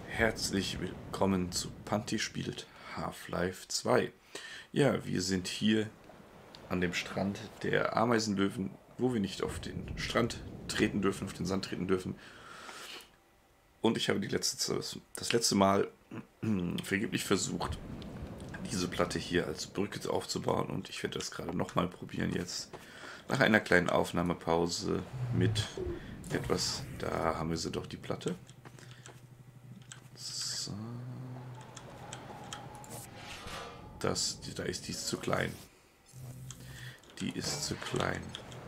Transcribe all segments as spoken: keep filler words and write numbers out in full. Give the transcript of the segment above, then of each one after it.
Herzlich willkommen zu Panty spielt Half-Life zwei. Ja, wir sind hier an dem Strand der Ameisenlöwen, wo wir nicht auf den Strand treten dürfen, auf den Sand treten dürfen. Und ich habe die letzte, das letzte Mal vergeblich versucht, diese Platte hier als Brücke aufzubauen. Und ich werde das gerade nochmal probieren jetzt. Nach einer kleinen Aufnahmepause mit etwas, da haben wir sie doch, die Platte. So. Das, da ist die zu klein. Die ist zu klein.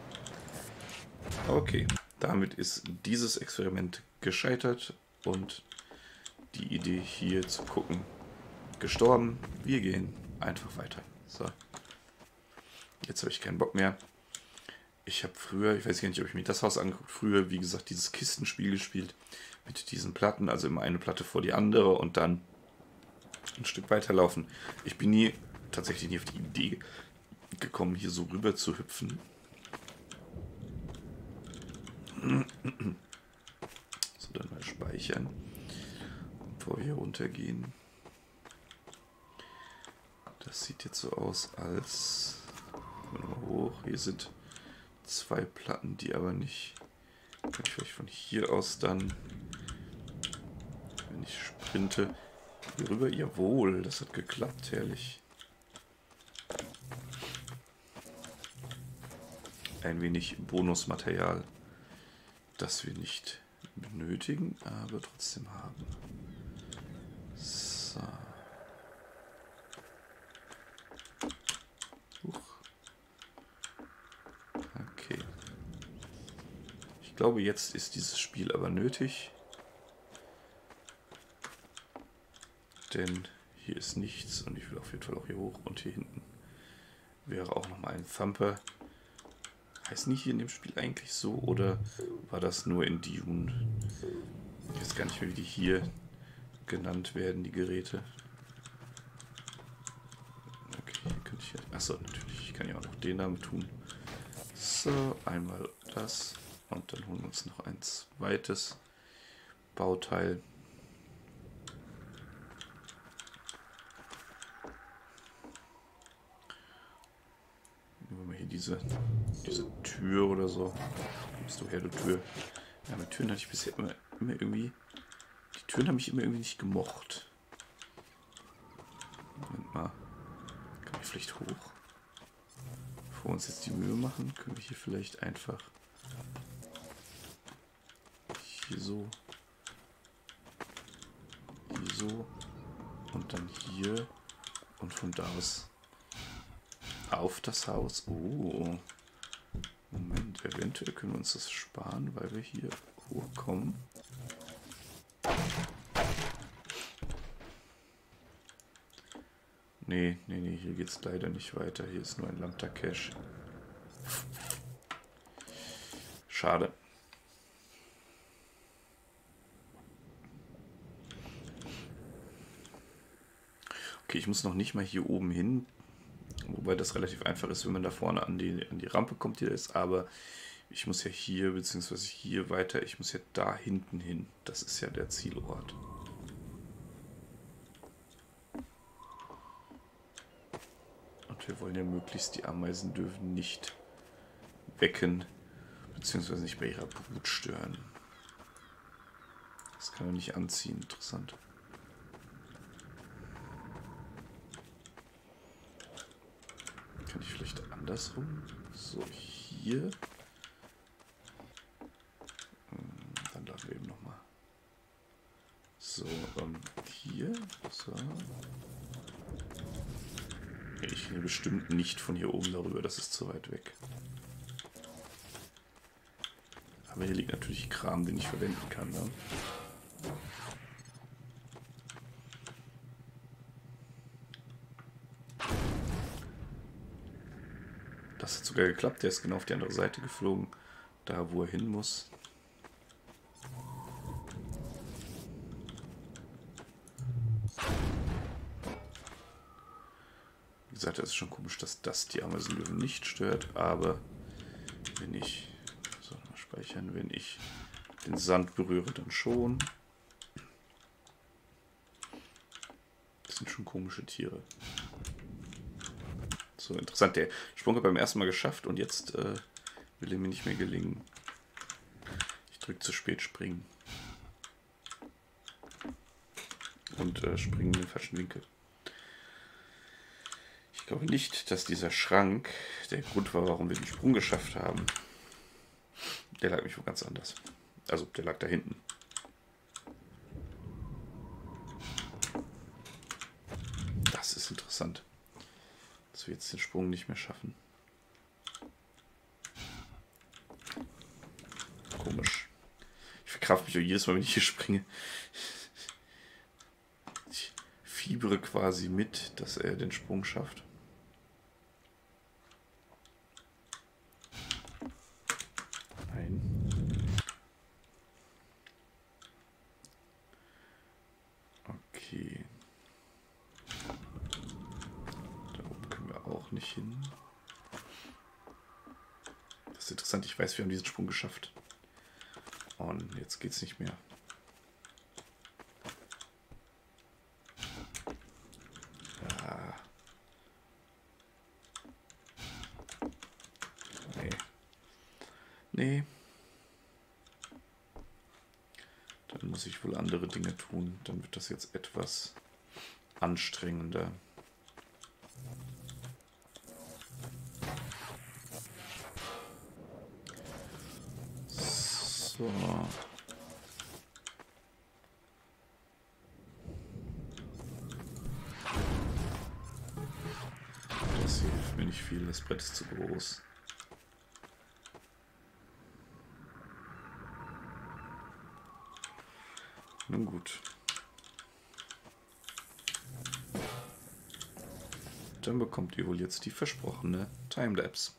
Okay, damit ist dieses Experiment gescheitert und die Idee hier zu gucken gestorben. Wir gehen einfach weiter. So. Jetzt habe ich keinen Bock mehr. Ich habe früher, ich weiß gar nicht, ob ich mir das Haus angeguckt, früher, wie gesagt, dieses Kistenspiel gespielt mit diesen Platten, also immer eine Platte vor die andere und dann ein Stück weiterlaufen. Ich bin nie, tatsächlich nie auf die Idee gekommen, hier so rüber zu hüpfen. So, dann mal speichern, bevor wir hier runtergehen. Das sieht jetzt so aus, als... Mal hoch, hier sind zwei Platten, die aber nicht... Kann ich vielleicht von hier aus dann, wenn ich sprinte, hier rüber? Jawohl, das hat geklappt, herrlich. Ein wenig Bonusmaterial, das wir nicht benötigen, aber trotzdem haben. So. Huch. Okay. Ich glaube, jetzt ist dieses Spiel aber nötig. Denn hier ist nichts und ich will auf jeden Fall auch hier hoch und hier hinten wäre auch nochmal ein Thumper. Heißt nicht hier in dem Spiel eigentlich so oder war das nur in Dune? Ich weiß gar nicht mehr, wie die hier genannt werden, die Geräte. Okay, hier könnte ich ja... Achso, natürlich, ich kann ja auch noch den Namen tun. So, einmal das und dann holen wir uns noch ein zweites Bauteil. Nehmen wir mal hier diese, diese Tür oder so. Wo bist du her, du Tür? Ja, mit Türen hatte ich bisher immer, immer irgendwie... Die Türen haben mich immer irgendwie nicht gemocht. Moment mal. Kann ich vielleicht hoch? Bevor wir uns jetzt die Mühe machen, können wir hier vielleicht einfach hier so, hier so und dann hier und von da aus auf das Haus. Oh, Moment, eventuell können wir uns das sparen, weil wir hier hochkommen. Nee, nee, nee, hier geht es leider nicht weiter. Hier ist nur ein Lambda Cache. Schade. Okay, ich muss noch nicht mal hier oben hin. Wobei das relativ einfach ist, wenn man da vorne an die, an die Rampe kommt, die da ist. Aber ich muss ja hier, beziehungsweise hier weiter. Ich muss ja da hinten hin. Das ist ja der Zielort. Wir wollen ja möglichst die Ameisenlöwen nicht wecken, beziehungsweise nicht bei ihrer Brut stören. Das kann man nicht anziehen, interessant. Kann ich vielleicht andersrum? So, hier. Dann laden wir eben nochmal. So, ähm, hier. So. Ich gehe bestimmt nicht von hier oben darüber, das ist zu weit weg. Aber hier liegt natürlich Kram, den ich verwenden kann. Ne? Das hat sogar geklappt, der ist genau auf die andere Seite geflogen, da wo er hin muss. Wie gesagt, es ist schon komisch, dass das die Ameisenlöwen nicht stört, aber wenn ich, so, mal speichern, wenn ich den Sand berühre, dann schon. sind schon komische Tiere. So, interessant. Der Sprung hat beim ersten Mal geschafft und jetzt äh, will er mir nicht mehr gelingen. Ich drücke zu spät springen. Und äh, springen in den falschen Winkel. Ich glaube nicht, dass dieser Schrank der Grund war, warum wir den Sprung geschafft haben. Der lag mich wo ganz anders. Also, der lag da hinten. Das ist interessant. Dass wir jetzt den Sprung nicht mehr schaffen. Komisch. Ich verkraft mich auch jedes Mal, wenn ich hier springe. Ich fiebere quasi mit, dass er den Sprung schafft. Nein. Okay. Da oben können wir auch nicht hin. Das ist interessant, ich weiß, wir haben diesen Sprung geschafft. Und jetzt geht's nicht mehr. Ja. Nee. Nee. Dann muss ich wohl andere Dinge tun. Dann wird das jetzt etwas anstrengender. So. Das hier hilft mir nicht viel, das Brett ist zu groß. Nun gut. Dann bekommt ihr wohl jetzt die versprochene Timelapse.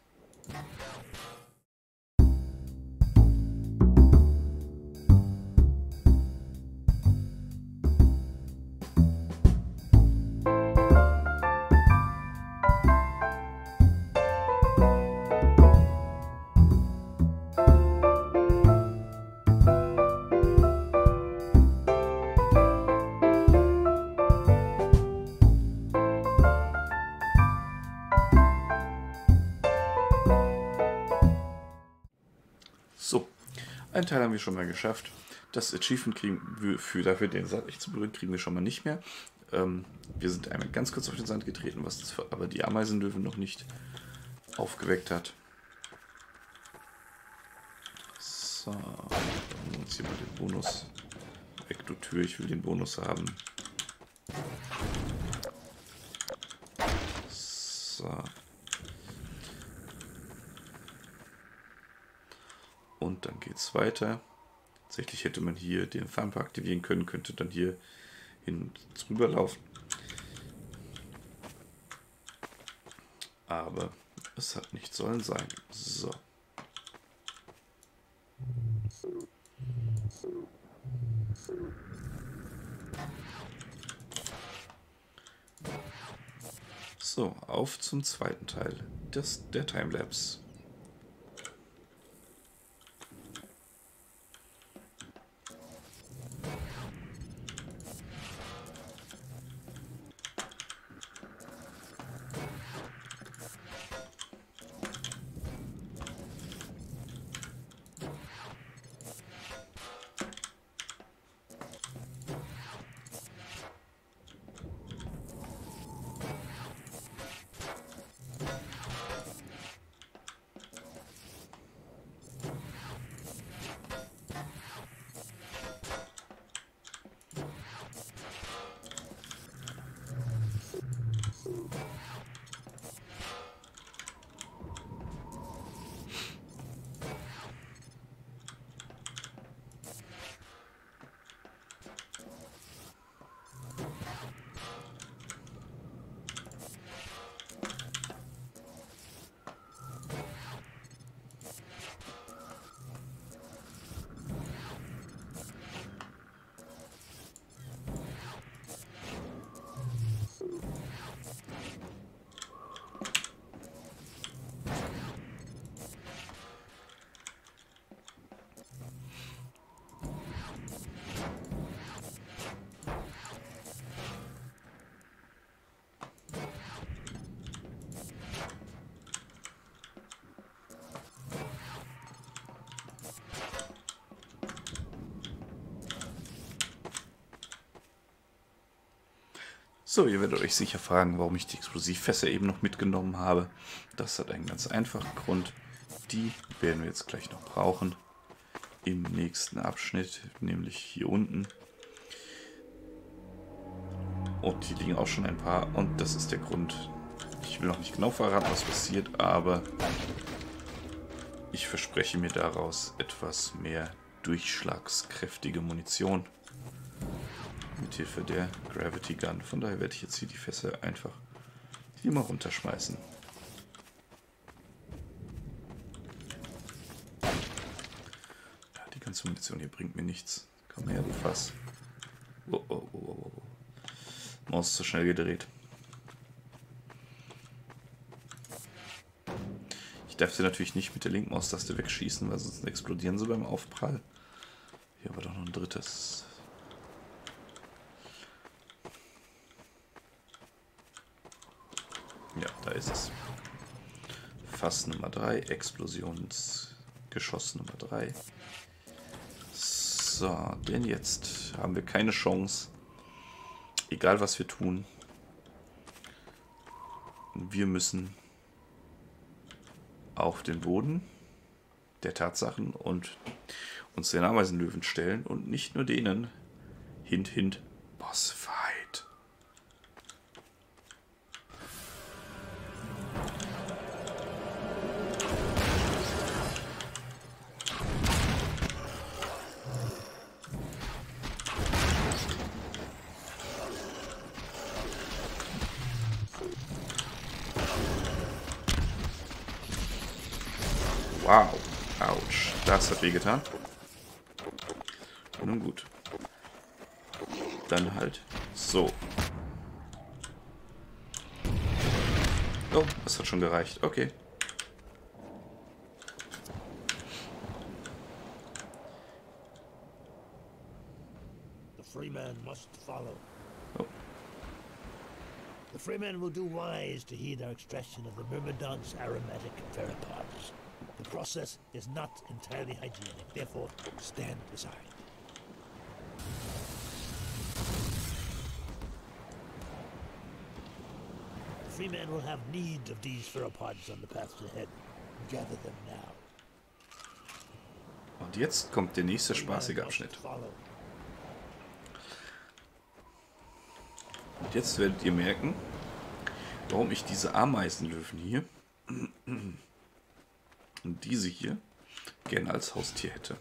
So, einen Teil haben wir schon mal geschafft. Das Achievement kriegen wir für dafür, den Sand nicht zu berühren, kriegen wir schon mal nicht mehr. Ähm, wir sind einmal ganz kurz auf den Sand getreten, was das aber die Ameisenlöwen noch nicht aufgeweckt hat. So, dann nehmen wir uns hier mal den Bonus weg, du Tür, ich will den Bonus haben. So. Und dann geht es weiter. Tatsächlich hätte man hier den Thumper aktivieren können, könnte dann hier hin drüber laufen. Aber es hat nicht sollen sein. So. So, auf zum zweiten Teil des, der Timelapse. So, ihr werdet euch sicher fragen, warum ich die Explosivfässer eben noch mitgenommen habe. Das hat einen ganz einfachen Grund. Die werden wir jetzt gleich noch brauchen. Im nächsten Abschnitt, nämlich hier unten. Und die liegen auch schon ein paar. Und das ist der Grund. Ich will noch nicht genau verraten, was passiert, aber ich verspreche mir daraus etwas mehr durchschlagskräftige Munition. Mithilfe der Gravity Gun. Von daher werde ich jetzt hier die Fässer einfach hier mal runterschmeißen. Ja, die ganze Munition hier bringt mir nichts. Komm her, du Fass. Oh, oh, oh, oh, oh. Maus ist so schnell gedreht. Ich darf sie natürlich nicht mit der linken Maustaste wegschießen, weil sonst explodieren sie beim Aufprall. Hier war doch noch ein drittes. Ja, da ist es. Fass Nummer drei, Explosionsgeschoss Nummer drei. So, denn jetzt haben wir keine Chance. Egal was wir tun. Wir müssen auf den Boden der Tatsachen und uns den Ameisenlöwen stellen und nicht nur denen. Hint, hint, Bossfight. Wow, ouch, das hat wehgetan. Nun gut. Dann halt so. Oh, das hat schon gereicht, okay. The Freeman must follow. Oh. The Freeman will do wise to heed our extraction of the Myrmidon's aromatic theropods. The process is not entirely hygienic, therefore stand aside. The Freeman will have need of these theropods on the paths ahead. Gather them now. Und jetzt kommt der nächste spaßige Abschnitt. Und jetzt werdet ihr merken, warum ich diese Ameisenlöwen hier und diese hier gerne als Haustier hätte.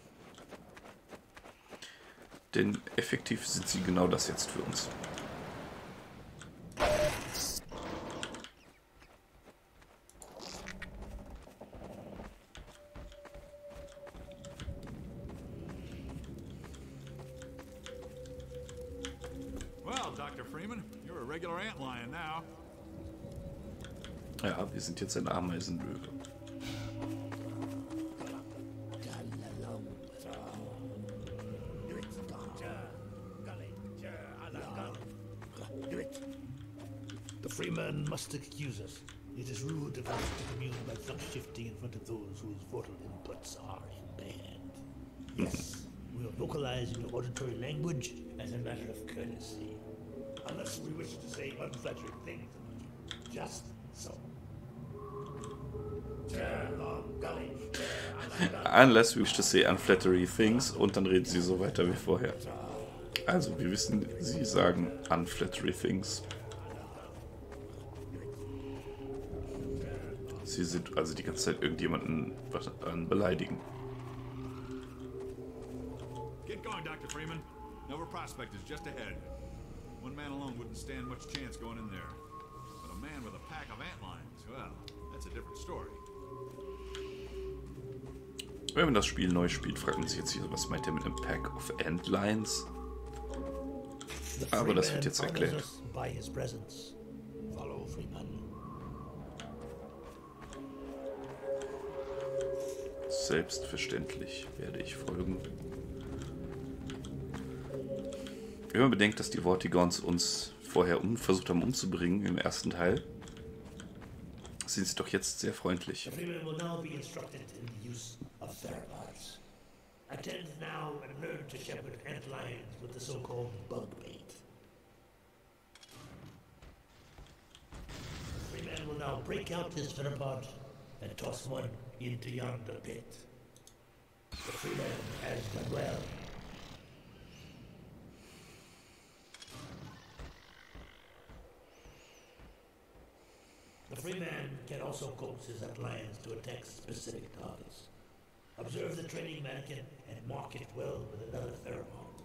Denn effektiv sind sie genau das jetzt für uns. Well, Doctor Freeman, you're a regular antlion now. Ja, wir sind jetzt ein Ameisenlöwe. The Freeman must excuse us. It is rude of us to commune by thumb shifting in front of those whose vital inputs are impaired. Yes, we are vocalizing the auditory language as a matter of courtesy. Unless we wish to say unflattering things. Just so. Unless we wish to say unflattering things und dann reden sie so weiter wie vorher. Also, wir wissen, sie sagen unflattering things. Sie sind also die ganze Zeit irgendjemanden beleidigen. Get going, Doctor Freeman. Nova Prospect is just ahead. One man alone wouldn't stand much chance going in there. But a man with a pack of antlions, well, that's a different story. Wenn man das Spiel neu spielt, fragt man sich jetzt hier, was meint er mit einem Pack of Antlions? Aber das wird jetzt erklärt. Selbstverständlich werde ich folgen. Wenn man bedenkt, dass die Vortigons uns vorher um, versucht haben umzubringen im ersten Teil, sind sie doch jetzt sehr freundlich. Attend now and learn to shepherd antlions with the so-called bug bait. break out his theropod and toss one into yonder pit. The Freeman has done well. The Freeman can also coax his Atlians to attack specific targets. Observe the training mannequin and mark it well with another theropod.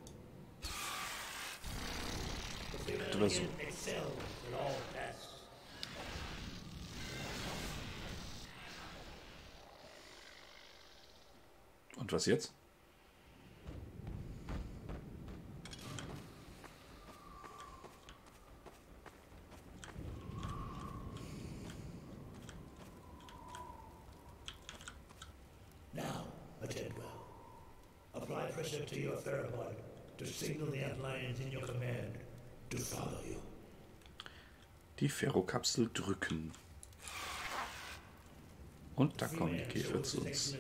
The Freeman can excel in all tasks. Und was jetzt? Now, attend well. Apply pressure to your theropod to signal the Atlians in your command to follow you. Die Ferrokapsel drücken. Und da kommen die Käfer zu uns.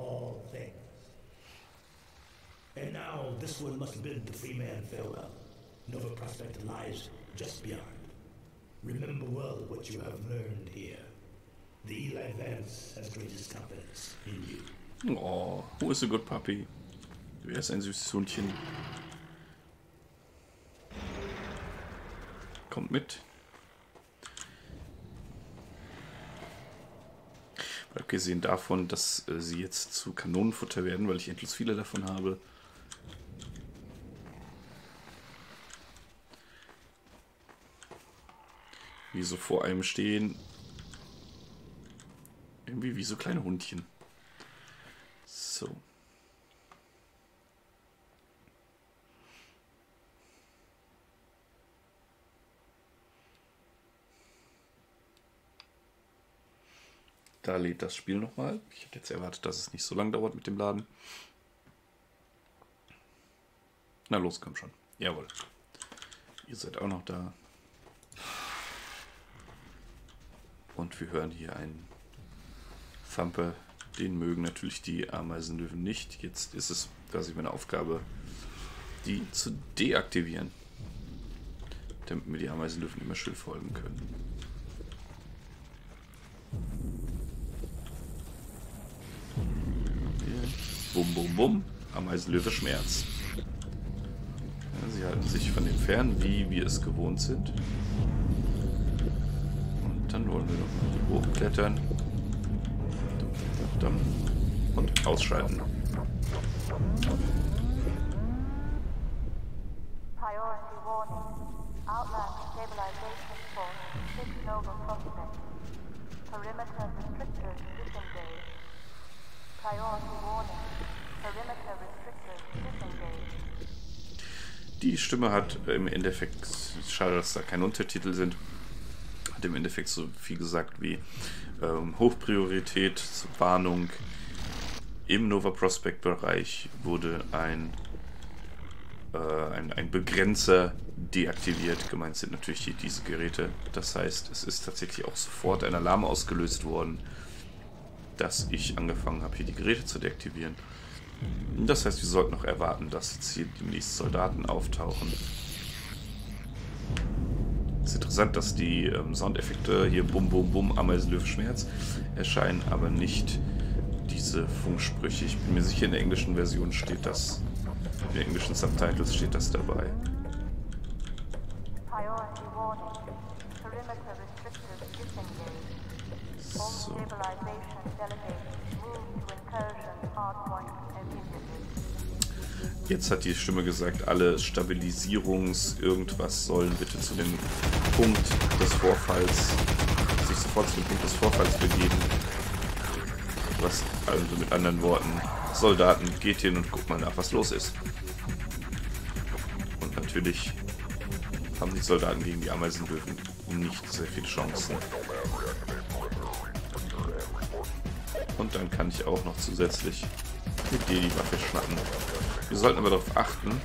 And now this one must bid the Freeman farewell. Nova Prospekt lies just beyond. Remember well what you have learned here. The Eli Vance has greatest confidence in you. Oh, who is a good puppy? Wer ist ein süßes Hundchen? Kommt mit. Abgesehen davon, dass äh, sie jetzt zu Kanonenfutter werden, weil ich endlos viele davon habe. Wie so vor einem stehen. Irgendwie wie so kleine Hundchen. So. Da lädt das Spiel nochmal. Ich hätte jetzt erwartet, dass es nicht so lange dauert mit dem Laden. Na los, komm schon. Jawohl. Ihr seid auch noch da. Und wir hören hier einen Thumper. Den mögen natürlich die Ameisenlöwen nicht. Jetzt ist es quasi meine Aufgabe, die zu deaktivieren. Damit mir die Ameisenlöwen immer schön folgen können. Bum, bum, bum. Ameisenlöwe Schmerz. Ja, sie halten sich von dem fern, wie wir es gewohnt sind. Und dann wollen wir noch mal hochklettern. Und ausschalten. Priority warning. Outland stabilization force six Nova Prospekt. Perimeter restrictors disengaged. Priority warning. Perimeter restrictors disengaged. Die Stimme hat im Endeffekt, schade, dass da keine Untertitel sind, hat im Endeffekt so viel gesagt wie ähm, Hochpriorität, Warnung. Im Nova Prospekt Bereich wurde ein, äh, ein, ein Begrenzer deaktiviert. Gemeint sind natürlich hier diese Geräte. Das heißt, es ist tatsächlich auch sofort ein Alarm ausgelöst worden, dass ich angefangen habe, hier die Geräte zu deaktivieren. Das heißt, wir sollten noch erwarten, dass jetzt hier demnächst Soldaten auftauchen. Es ist interessant, dass die ähm, Soundeffekte hier Bum Bum Bum, Ameisenlöwe Schmerz erscheinen, aber nicht diese Funksprüche. Ich bin mir sicher, in der englischen Version steht das, in den englischen Subtitles steht das dabei. So. Jetzt hat die Stimme gesagt, alle Stabilisierungs irgendwas sollen bitte zu dem Punkt des Vorfalls, sich sofort zu dem Punkt des Vorfalls begeben. Was, also mit anderen Worten, Soldaten, geht hin und guckt mal nach, was los ist. Und natürlich haben die Soldaten gegen die Ameisenlöwen nicht sehr viele Chancen. Und dann kann ich auch noch zusätzlich mit dir die Waffe schnappen. Wir sollten aber darauf achten,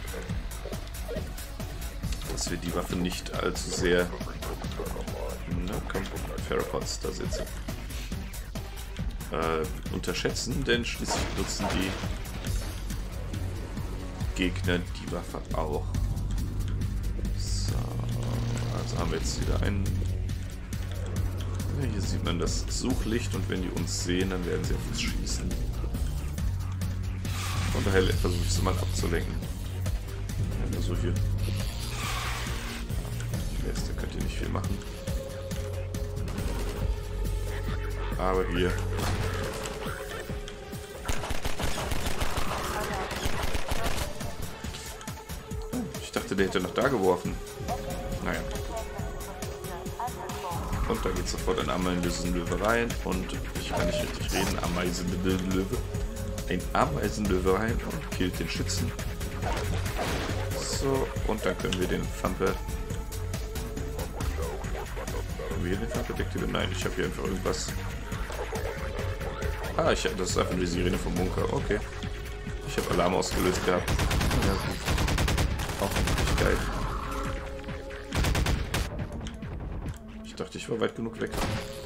dass wir die Waffe nicht allzu sehr... Na komm, Ferropods, da sitzen. Äh, unterschätzen, denn schließlich nutzen die Gegner die Waffe auch. So, also haben wir jetzt wieder einen Ja, hier sieht man das Suchlicht und wenn die uns sehen, dann werden sie auf uns schießen. Von daher versuche ich sie mal abzulenken. Also hier. Da könnt ihr nicht viel machen. Aber hier. Ich dachte, der hätte noch da geworfen. Naja. Und da geht sofort ein Ameisenlöwe rein. Und ich kann nicht richtig reden. Ameisenlöwe. Ein Ameisenlöwe rein und killt den Schützen. So, und dann können wir den Fampe. Haben wir hier den Fampe deaktiviert? Nein, ich habe hier einfach irgendwas. Ah, ich, das ist einfach die Sirene vom Bunker. Okay. Ich habe Alarm ausgelöst gehabt. Ja, auch richtig geil. Ich dachte, ich war weit genug weg.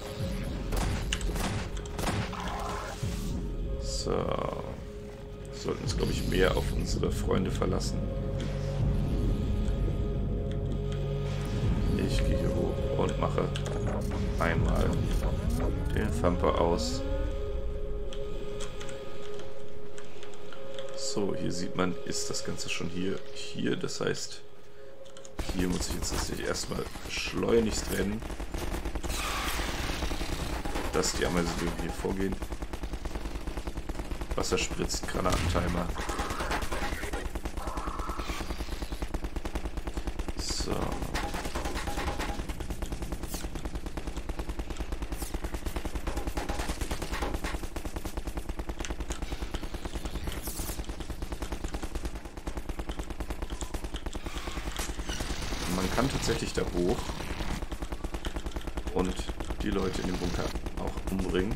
So. Wir sollten uns, glaube ich, mehr auf unsere Freunde verlassen. Ich gehe hier hoch und mache einmal den Thumper aus. So, hier sieht man, ist das Ganze schon hier. Hier, das heißt, hier muss ich jetzt tatsächlich erstmal schleunigst rennen, dass die Ameisen hier vorgehen. Wasser spritzt, Granatentimer. So. Man kann tatsächlich da hoch und die Leute in dem Bunker auch umbringen.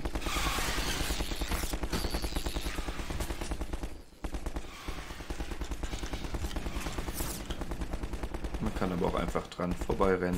Man kann aber auch einfach dran vorbeirennen.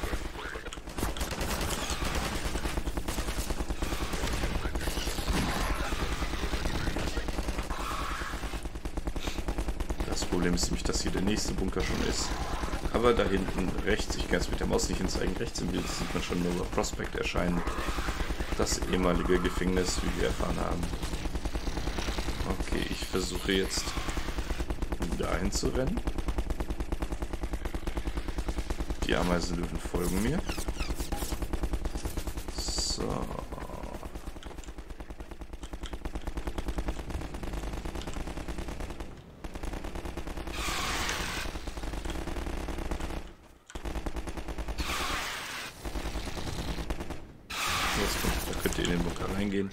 Das Problem ist nämlich, dass hier der nächste Bunker schon ist. Aber da hinten rechts, ich kann es mit der Maus nicht hinzeigen, rechts im Bild sieht man schon Nova Prospekt erscheinen. Das ehemalige Gefängnis, wie wir erfahren haben. Okay, ich versuche jetzt dahin zu rennen. Die Ameisenlöwen folgen mir. So. Da könnt ihr in den Bunker reingehen.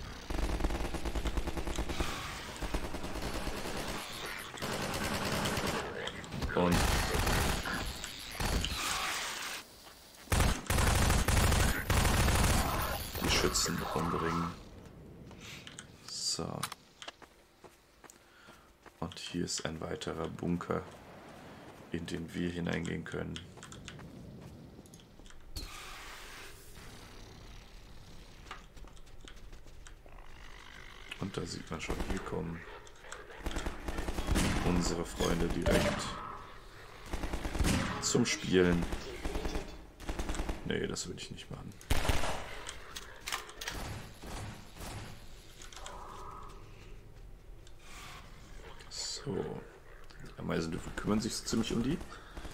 Und die Schützen umbringen. So. Und hier ist ein weiterer Bunker, in den wir hineingehen können. Und da sieht man schon, hier kommen unsere Freunde direkt zum Spielen. Nee, das würde ich nicht machen. So. Die Ameisenlöwen kümmern sich so ziemlich um die.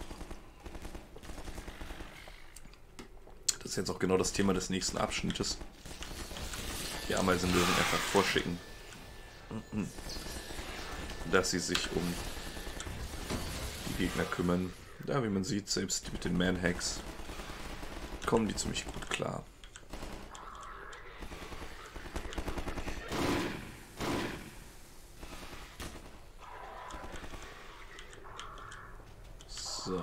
Das ist jetzt auch genau das Thema des nächsten Abschnittes. Die Ameisenlöwen einfach vorschicken, dass sie sich um die Gegner kümmern. Ja, wie man sieht, selbst mit den Man-Hacks kommen die ziemlich gut klar. So.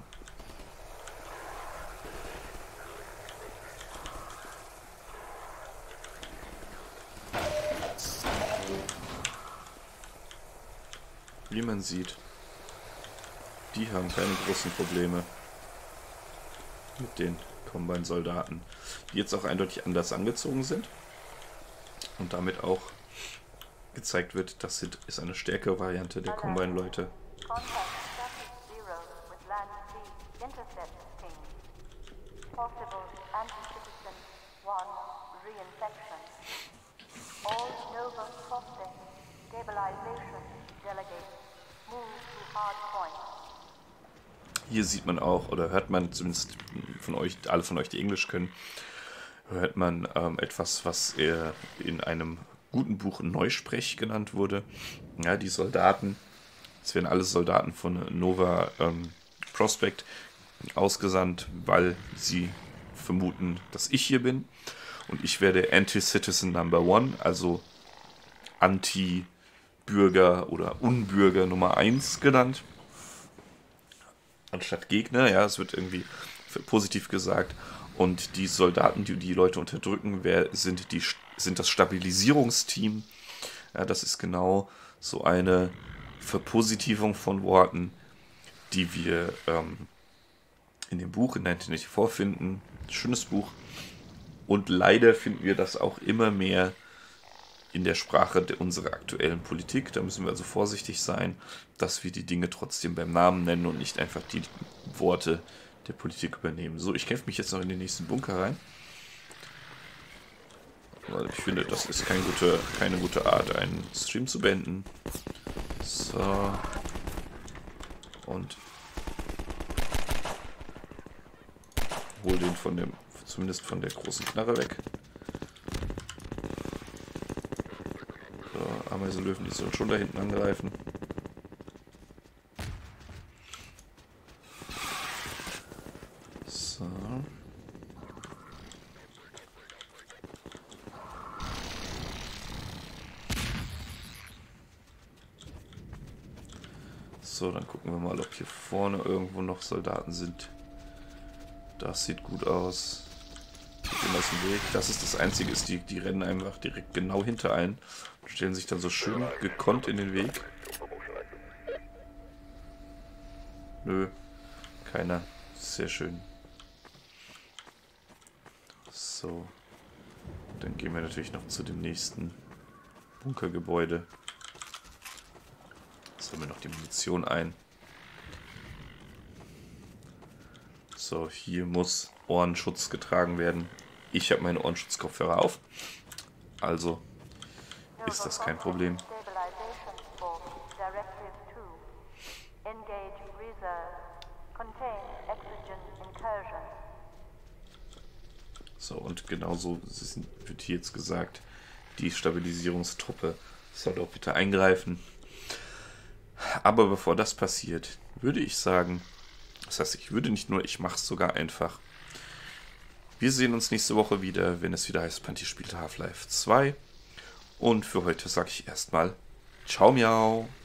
Wie man sieht, die haben keine großen Probleme mit den Combine-Soldaten, die jetzt auch eindeutig anders angezogen sind und damit auch gezeigt wird, das ist eine stärkere Variante der Combine-Leute. one. Reinfection. All Nova Prospect Stabilization Delegates move to hard point. Hier sieht man auch, oder hört man zumindest von euch, alle von euch, die Englisch können, hört man ähm, etwas, was äh, in einem guten Buch Neusprech genannt wurde. Ja, die Soldaten, es werden alle Soldaten von Nova ähm, Prospect ausgesandt, weil sie vermuten, dass ich hier bin. Und ich werde Anti-Citizen Number One, also Anti-Bürger oder Unbürger Nummer eins genannt. Anstatt Gegner, ja, es wird irgendwie positiv gesagt. Und die Soldaten, die die Leute unterdrücken, wer sind, die, sind das Stabilisierungsteam. Ja, das ist genau so eine Verpositivung von Worten, die wir ähm, in dem Buch in neunzehnhundertvierundachtzig finden. Schönes Buch. Und leider finden wir das auch immer mehr in der Sprache der, unserer aktuellen Politik. Da müssen wir also vorsichtig sein, dass wir die Dinge trotzdem beim Namen nennen und nicht einfach die Worte der Politik übernehmen. So, ich kämpfe mich jetzt noch in den nächsten Bunker rein. Weil ich finde, das ist kein gute, keine gute Art, einen Stream zu beenden. So. Und hol den von dem, zumindest von der großen Knarre weg. So, Ameisenlöwen, die sollen schon da hinten angreifen. So. So, dann gucken wir mal, ob hier vorne irgendwo noch Soldaten sind. Das sieht gut aus. Gehen aus dem Weg. Das ist das Einzige, ist die, die rennen einfach direkt genau hinter ein und stellen sich dann so schön gekonnt in den Weg. Nö, keiner. Sehr schön. So. Dann gehen wir natürlich noch zu dem nächsten Bunkergebäude. Sammeln wir noch die Munition ein. So, hier muss Ohrenschutz getragen werden. Ich habe meine Ohrenschutzkopfhörer auf. Also ist das kein Problem. So, und genauso wird hier jetzt gesagt, die Stabilisierungstruppe soll doch bitte eingreifen. Aber bevor das passiert, würde ich sagen, das heißt, ich würde nicht nur, ich mache es sogar einfach. Wir sehen uns nächste Woche wieder, wenn es wieder heißt, Panty spielt Half-Life zwei. Und für heute sage ich erstmal, ciao miau.